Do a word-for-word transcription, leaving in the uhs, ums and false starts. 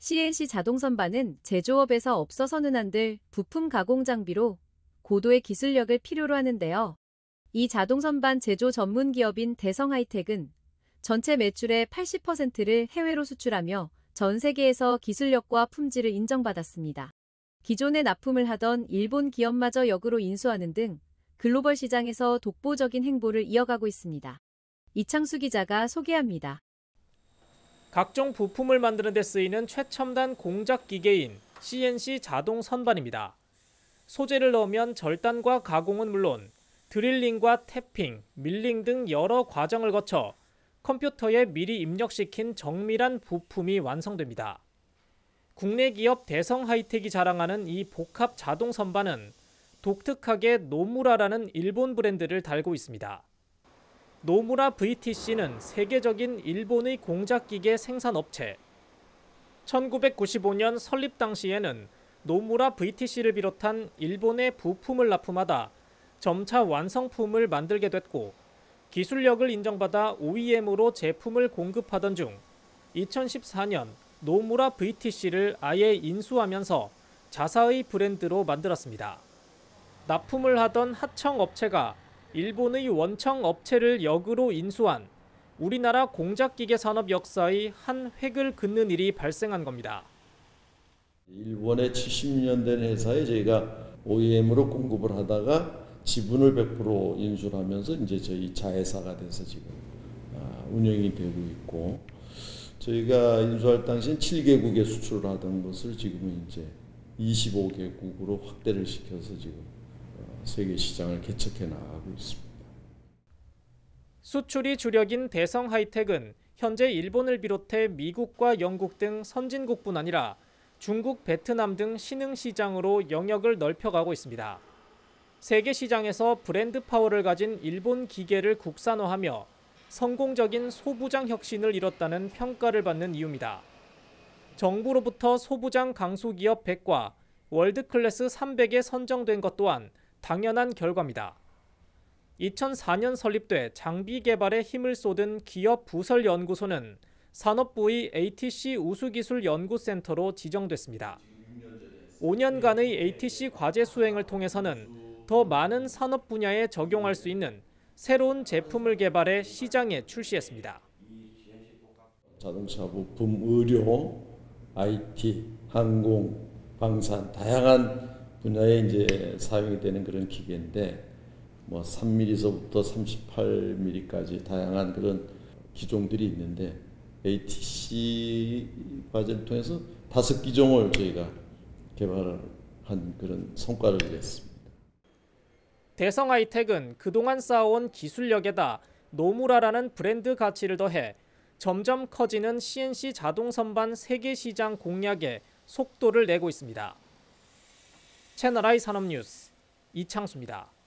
씨엔씨 자동 선반은 제조업에서 없어서는 안 될 부품 가공 장비로 고도의 기술력을 필요로 하는데요. 이 자동 선반 제조 전문 기업인 대성하이텍은 전체 매출의 팔십 퍼센트를 해외로 수출하며 전 세계에서 기술력과 품질을 인정받았습니다. 기존에 납품을 하던 일본 기업마저 역으로 인수하는 등 글로벌 시장에서 독보적인 행보를 이어가고 있습니다. 이창수 기자가 소개합니다. 각종 부품을 만드는 데 쓰이는 최첨단 공작 기계인 씨엔씨 자동 선반입니다. 소재를 넣으면 절단과 가공은 물론 드릴링과 태핑, 밀링 등 여러 과정을 거쳐 컴퓨터에 미리 입력시킨 정밀한 부품이 완성됩니다. 국내 기업 대성하이텍이 자랑하는 이 복합 자동 선반은 독특하게 노무라라는 일본 브랜드를 달고 있습니다. 노무라 브이티씨는 세계적인 일본의 공작기계 생산업체. 천구백구십오 년 설립 당시에는 노무라 브이티씨를 비롯한 일본의 부품을 납품하다 점차 완성품을 만들게 됐고 기술력을 인정받아 오이엠으로 제품을 공급하던 중 이천십사 년 노무라 브이티씨를 아예 인수하면서 자사의 브랜드로 만들었습니다. 납품을 하던 하청 업체가 일본의 원청 업체를 역으로 인수한 우리나라 공작기계 산업 역사의 한 획을 긋는 일이 발생한 겁니다. 일본의 칠십 년 된 회사에 저희가 오이엠으로 공급을 하다가 지분을 백 퍼센트 인수를 하면서 이제 저희 자회사가 돼서 지금 운영이 되고 있고, 저희가 인수할 당시엔 칠 개국에 수출을 하던 것을 지금은 이제 이십오 개국으로 확대를 시켜서 지금 세계 시장을 개척해 나가고 있습니다. 수출이 주력인 대성하이텍은 현재 일본을 비롯해 미국과 영국 등 선진국뿐 아니라 중국, 베트남 등 신흥 시장으로 영역을 넓혀가고 있습니다. 세계 시장에서 브랜드 파워를 가진 일본 기계를 국산화하며 성공적인 소부장 혁신을 이뤘다는 평가를 받는 이유입니다. 정부로부터 소부장 강소기업 백과 월드클래스 삼백에 선정된 것 또한 당연한 결과입니다. 이천사 년 설립돼 장비 개발에 힘을 쏟은 기업 부설 연구소는 산업부의 에이티씨 우수기술연구센터로 지정됐습니다. 오 년간의 에이티씨 과제 수행을 통해서는 더 많은 산업 분야에 적용할 수 있는 새로운 제품을 개발해 시장에 출시했습니다. 자동차 부품, 의료, 아이티, 항공, 방산 다양한 분야에 이제 사용이 되는 그런 기계인데, 뭐 삼 밀리미터서부터 삼십팔 밀리미터까지 다양한 그런 기종들이 있는데 에이티씨 과제를 통해서 다섯 기종을 저희가 개발한 그런 성과를 냈습니다. 대성하이텍은 그동안 쌓아온 기술력에다 노무라라는 브랜드 가치를 더해 점점 커지는 씨엔씨 자동 선반 세계 시장 공략에 속도를 내고 있습니다. 채널I 산업뉴스 이창수입니다.